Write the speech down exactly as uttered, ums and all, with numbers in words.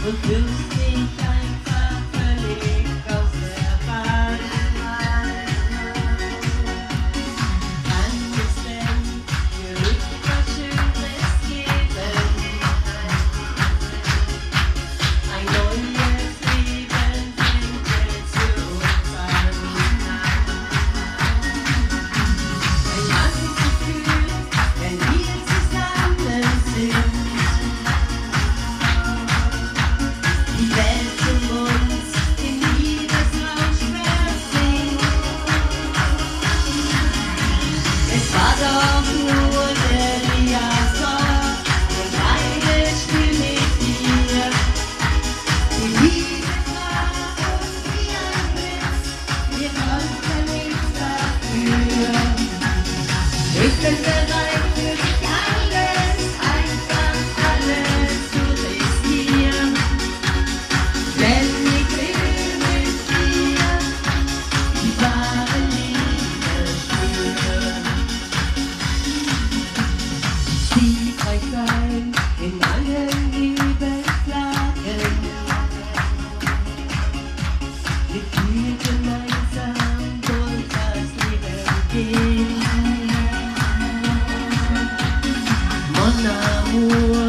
und wirfst dich einfach völlig aus der Bahn. Kann es denn für mich was Schönes geben? Ein neues Leben fängt jetzt für uns an. Ein magisches Gefühl, wenn wir zusammen sind. Die Welt um uns in Liebesrausch versinkt. Es war doch nur der Liaison und eine Stimme mit dir. Die Liebe war uns wie ein Blitz, wir konnten nichts dafür. Ich bin bereit für dich alles, einfach alles zu riskieren. Denn ich will mit dir die wahre Liebe spüren. Sie trägt ein in allen Lebenslagen. Mit dir gemeinsam durch das Leben gehen. Mon amour.